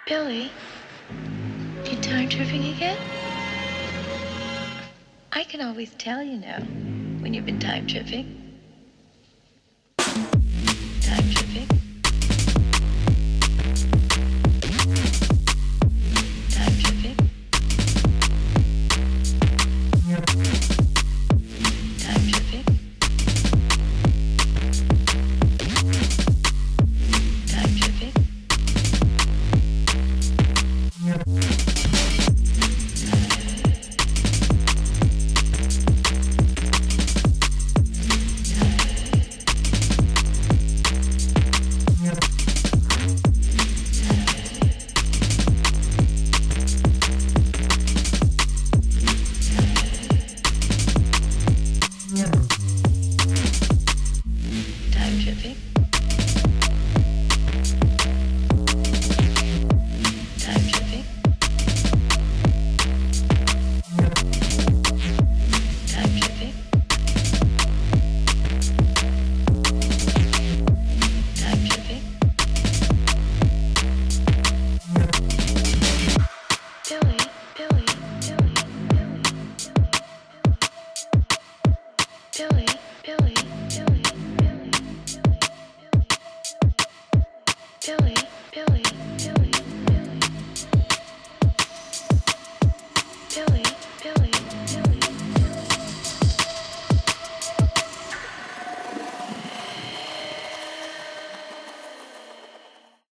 Billy, you time tripping again? I can always tell, when you've been time tripping. Time tripping. Time tripping. Time tripping. Time tripping. Billy, Billy.